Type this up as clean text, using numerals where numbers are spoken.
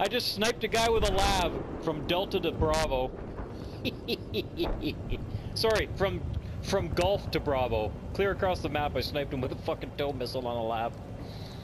I just sniped a guy with a lav from Delta to Bravo. Sorry, from Gulf to Bravo. Clear across the map, I sniped him with a fucking tow missile on a lav.